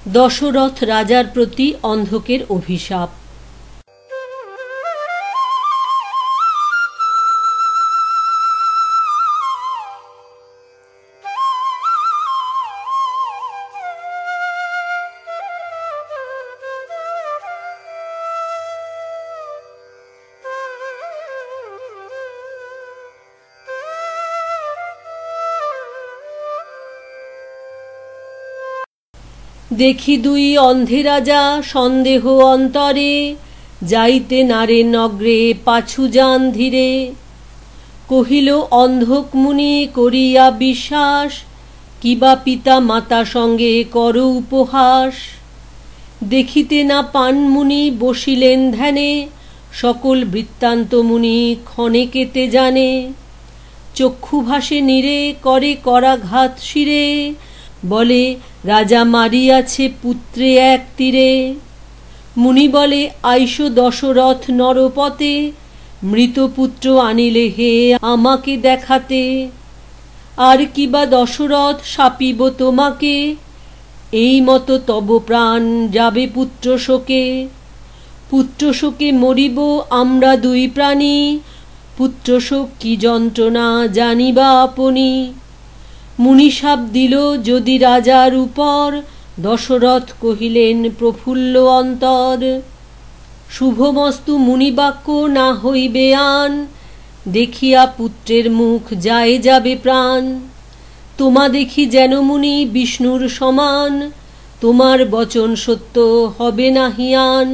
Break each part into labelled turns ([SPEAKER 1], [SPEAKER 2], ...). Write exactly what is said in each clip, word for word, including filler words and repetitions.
[SPEAKER 1] দশরথ রাজার প্রতি অন্ধকের অভিশাপ। দেখি দুই অন্ধে রাজা সন্দেহ অন্তরে, যাইতে নারে নগ্রে পাছু যান ধীরে। কহিল অন্ধক মুনি করিয়া বিশ্বাস, কিবা পিতা মাতা সঙ্গে কর উপহাস। দেখিতে না পান মুনি বসিলেন ধ্যানে, সকল বৃত্তান্ত মুনি ক্ষণেকেতে জানে। চক্ষু ভাসে নীরে করে করাঘাত শিরে, বলে রাজা মারিয়াছে পুত্রে এক তীরে। মুনি বলে আইসো দশরথ নরপতে, মৃতপুত্র আনিলে হে আমাকে দেখাতে। আর কিবা দশরথ শাপিব তোমাকে, এই মতো তব প্রাণ যাবে পুত্র শোকে। পুত্র শোকে মরিব আমরা দুই প্রাণী, পুত্র শোক কি যন্ত্রণা জানিবা আপনি। মুনিশাপ দিল যদি রাজার উপর, দশরথ কহিলেন প্রফুল্ল অন্তর। শুভমস্তু মুনিবাক্য না হইবে আন, দেখিয়া পুত্রের মুখ যায় যাবে প্রাণ। তোমা দেখি যেন মুনি বিষ্ণুর সমান, তোমার বচন সত্য হবে না হিয়ান।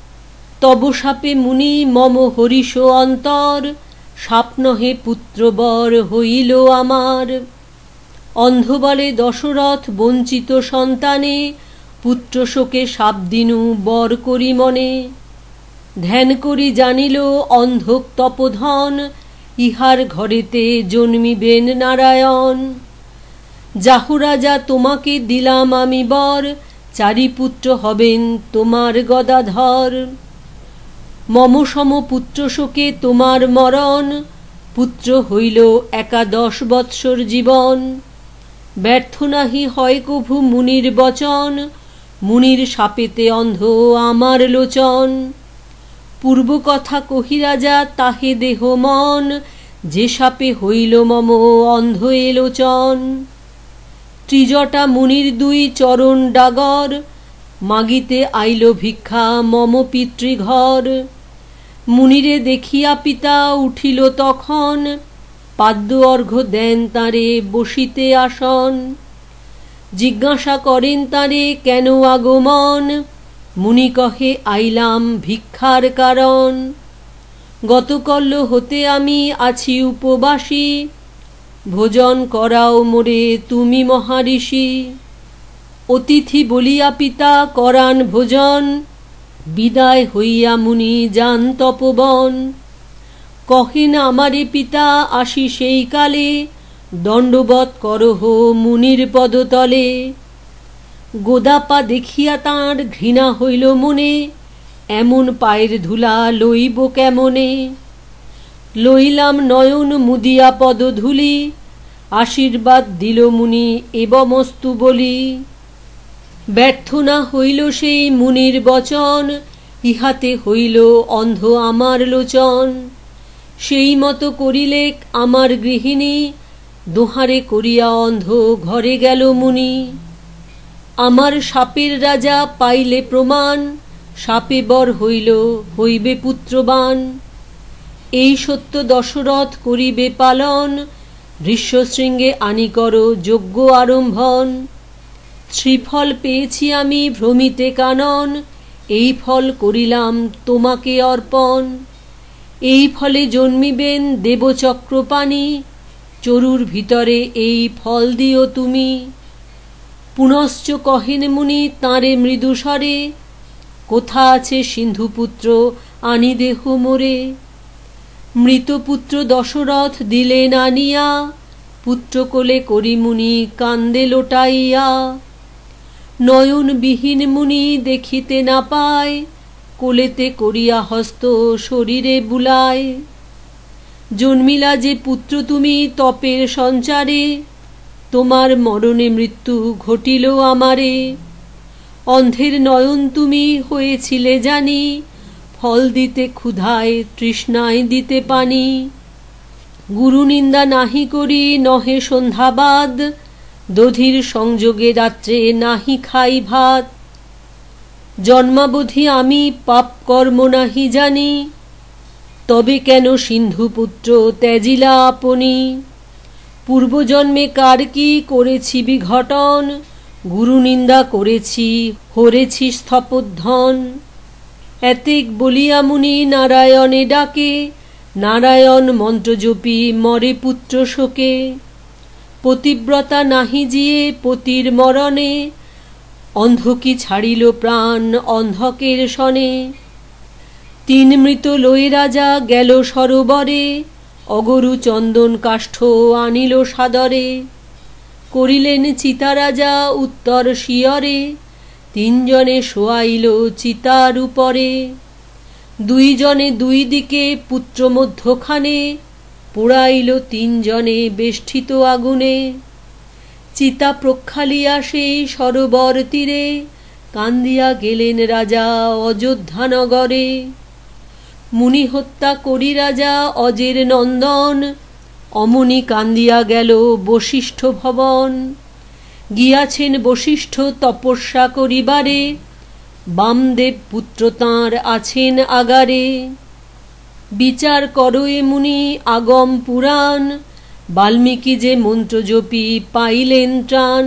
[SPEAKER 1] তব শাপে মুনি মম হরিষ অন্তর, শাপ নহে পুত্রবর হইল আমার। অন্ধ বলে দশরথ বঞ্চিত সন্তানে, পুত্র শোকে সাপ দিনু বর করি মনে। ধ্যান করি জানিল অন্ধক তপধন, ইহার ঘরেতে জন্মিবেন নারায়ণ। যাহু রাজা তোমাকে দিলাম আমি বর, চারি পুত্র হবেন তোমার গদাধর। মম সম পুত্র শোকে তোমার মরণ, পুত্র হইল একাদশ বৎসর জীবন। ব্যর্থ নাহি হয় কভু মুনির বচন, মুনির শাপেতে অন্ধ আমার লোচন। পূর্ব কথা কহি রাজা তাহে দেহ মন, যে শাপে হইল মম অন্ধ এ লোচন। ত্রিজটা মুনির দুই চরণ ডাগর, মাগিতে আইল ভিক্ষা মম পিতৃঘর। মুনিরে দেখিয়া পিতা উঠিল তখন, পাদ্য অর্ঘ্য দেন তাঁরে বসিতে আসন। জিজ্ঞাসা করেন তাঁরে কেন আগমন, মুনি কহে আইলাম ভিক্ষার কারণ। গতকল্য হতে আমি আছি উপবাসী, ভোজন করাও মোরে তুমি মহারিষি। অতিথি বলিয়া পিতা করান ভোজন, বিদায় হইয়া মুনি যান তপবন। কহেন আমারে পিতা আসি সেই কালে, দণ্ডবৎ করহ মুনির পদতলে। গোদাপা দেখিয়া তাঁর ঘৃণা হইল মনে, এমন পায়ের ধুলা লইব কেমনে। লইলাম নয়ন মুদিয়া পদধূলি, আশীর্বাদ দিল মুনি এবমস্তু বলি। ব্যর্থ না হইল সেই মুনির বচন, ইহাতে হইল অন্ধ আমার লোচন। সেই মতো করিলে আমার গৃহিণী, দোহারে করিয়া অন্ধ ঘরে গেল মুনি। আমার শাপের রাজা পাইলে প্রমাণ, শাপে বর হইল হইবে পুত্রবান। এই সত্য দশরথ করিবে পালন, দৃশ্যশৃঙ্গে আনি কর যজ্ঞ আরম্ভন। শ্রীফল পেয়েছি আমি ভ্রমিতে কানন, এই ফল করিলাম তোমাকে অর্পণ। এই ফলে জন্মিবেন দেবচক্রপাণি, চরুর ভিতরে এই ফল দিও তুমি। পুনশ্চ কহেন মুনি তাঁরে মৃদুস্বরে, কোথা আছে সিন্ধুপুত্র আনি দেহ মোরে। মৃতপুত্র দশরথ দিলেন আনিয়া, পুত্রকোলে করি মুনি কান্দে লোটাইয়া। নয়নবিহীন মুনি দেখিতে না পায়, কোলেতে করিয়া হস্ত শরীরে বুলায়। জন্মিলা যে পুত্র তুমি তপের সঞ্চারে, তোমার মরণে মৃত্যু ঘটিল আমারে। অন্ধের নয়ন তুমি হয়েছিলে জানি, ফল দিতে ক্ষুধায় তৃষ্ণায় দিতে পানি। গুরু নিন্দা নাহি করি নহে সন্ধ্যাবাদ, দধির সংযোগে রাত্রে নাহি খাই ভাত। জন্মাবধি আমি পাপ কর্ম নাহি জানি, তবে কেন সিন্ধুপুত্র ত্যাজিলা আপনি। পূর্বজন্মে কার কি করেছি বিঘটন, গুরু নিন্দা করেছি হরেছি স্থপধন। এতেক বলিয়া মুনি নারায়ণে ডাকে, নারায়ণ মন্ত্র জপি মরে পুত্র শোকে। পতিব্রতা নাহি জিয়ে পতির মরণে, অন্ধকি ছাড়িল প্রাণ অন্ধকের সনে। তিন মৃত লয়ে রাজা গেল সরোবরে, অগরু চন্দন কাষ্ঠ আনিল সাদরে। করিলেন চিতা রাজা উত্তর শিয়রে, তিনজনে শোয়াইল চিতার উপরে। দুইজনে দুই দিকে পুত্র মধ্যখানে, পোড়াইল তিনজনে বেষ্টিত আগুনে। চিতা প্রক্ষালিয়া সেই সরোবর তীরে, কান্দিয়া গেলেন রাজা অযোধ্যা নগরে। মুনি হত্যা করি রাজা অজের নন্দন, অমনি কান্দিয়া গেল বশিষ্ঠ ভবন। গিয়াছেন বশিষ্ঠ তপস্যা করিবারে, বামদেব পুত্র তাঁর আছেন আগারে। বিচার করয়ে মুনি আগম পুরাণ, বাল্মীকি যে মন্ত্র জপি পাইলেন ত্রাণ।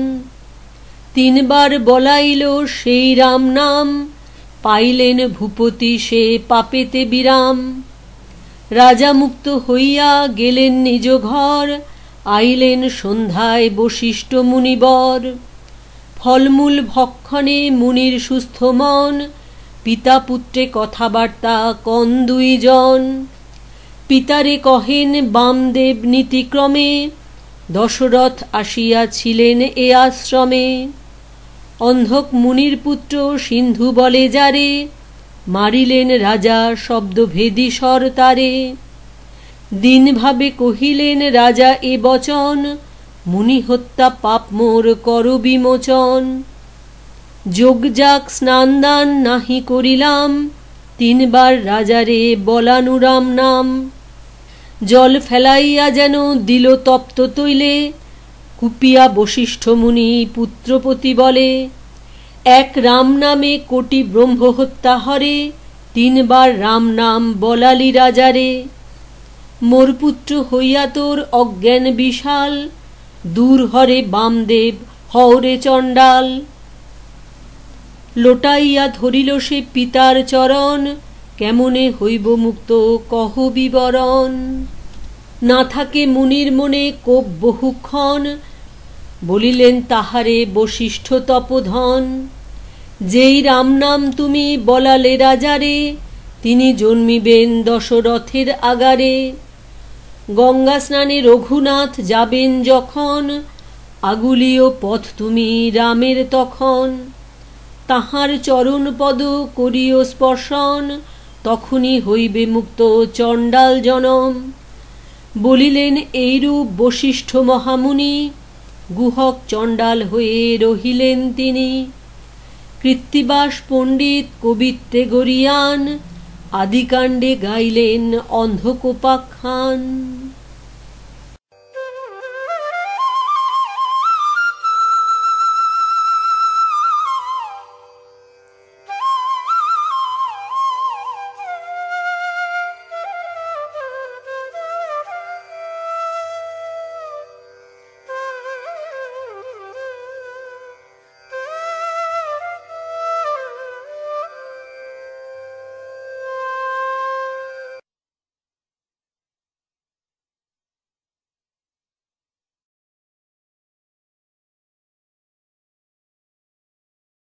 [SPEAKER 1] তিনবার বলাইল সেই রাম নাম, পাইলেন ভূপতি সে পাপেতে বিরাম। রাজা মুক্ত হইয়া গেলেন নিজ ঘর, আইলেন সন্ধ্যায় বশিষ্ঠ মুনিবর। ফলমূল ভক্ষণে মুনির সুস্থ মন, পিতা পুত্রে কথাবার্তা কন দুইজন। পিতারে কহেন বামদেব নীতিক্রমে, দশরথ আসিয়াছিলেন এ আশ্রমে। অন্ধক মুনির পুত্র সিন্ধু বলে যারে, মারিলেন রাজা শব্দভেদী স্বর তারে। দিন ভাবে কহিলেন রাজা এ বচন, মুনি হত্যা পাপ মোর কর বিমোচন। যোগযাগ স্নানদান নাহি করিলাম, তিনবার রাজারে বলানুরাম নাম। জল ফেলাইয়া যেন দিল তপ্ত তৈলে, কুপিয়া বশিষ্ঠ মুনি পুত্রপতি বলে। এক রাম নামে কোটি ব্রহ্ম হত্যা হরে, তিনবার রাম নাম বলালি রাজারে। মোর পুত্র হইয়া তোর অজ্ঞান বিশাল, দূর হরে বামদেব হওরে চণ্ডাল। লোটাইয়া ধরিল সে পিতার চরণ, কেমনে হইব মুক্ত কহ বিবরণ। না থাকে মুনির মনে কোপ বহুক্ষণ, বলিলেন তাহারে বশিষ্ঠ তপোধন। যেই রাম নাম তুমি বলালে রাজারে, তিনি জন্মিবেন দশরথের আগারে। গঙ্গা স্নানে রঘুনাথ যাবেন যখন, আগুলিও পথ তুমি রামের তখন। তাহার চরণ পদ করিও স্পর্শন, তখনই হইবে মুক্ত চণ্ডাল জনম। বলিলেন এইরূপ বশিষ্ঠ মহামুনি, গুহক চণ্ডাল হয়ে রহিলেন তিনি। কৃত্তিবাস পণ্ডিত কবিত্বে গরিয়ান, আদিকাণ্ডে গাইলেন অন্ধকোপাখ্যান।